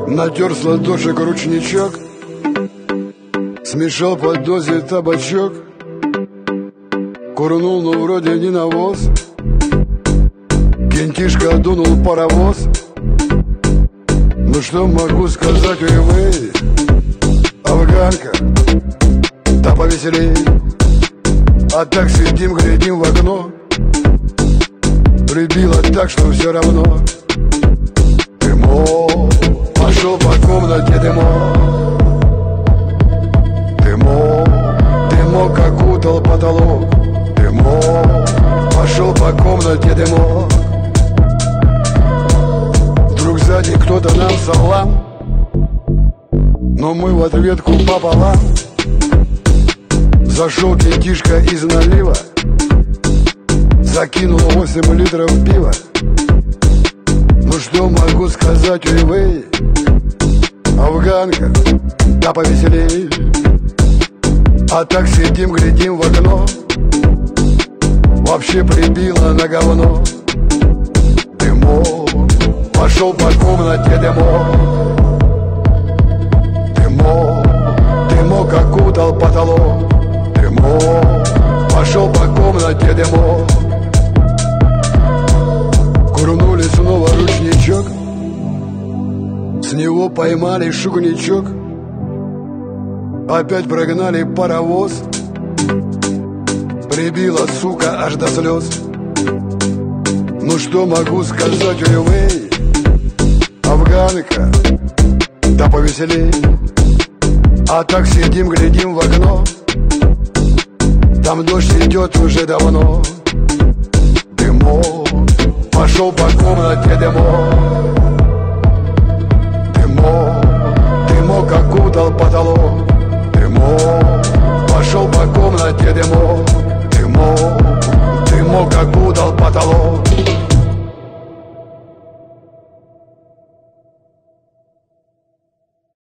Натер с ладошек ручничок, смешал под дозе табачок, курнул, но вроде не навоз. Кентишка дунул паровоз. Ну что могу сказать, ой, афганка, да повеселей. А так сидим, глядим в окно, прибило так, что все равно. Дымок пошел по комнате, дымок. Дымок, дымок окутал потолок. Дымок пошел по комнате, дымок. Вдруг сзади кто-то нам салам, но мы в ответку пополам. Зашел кентишка из налива, закинул 8 литров пива. Ну что могу сказать, ой, афганка, да повеселей. А так сидим, глядим в окно, вообще прибило на говно. Дымок пошел по комнате, дымок. Дымок, дымок окутал потолок. Дымок пошел по комнате, дымок. Курнули снова ручничок, с него поймали шугничок. Опять прогнали паровоз, прибила, сука, аж до слез. Ну что могу сказать, ой, афганка, да повеселей. А так сидим, глядим в окно, там дождь идет уже давно. Дымок пошел по комнате, дымок. Дымок, дымок окутал потолок. Дымок пошел по комнате, дымок.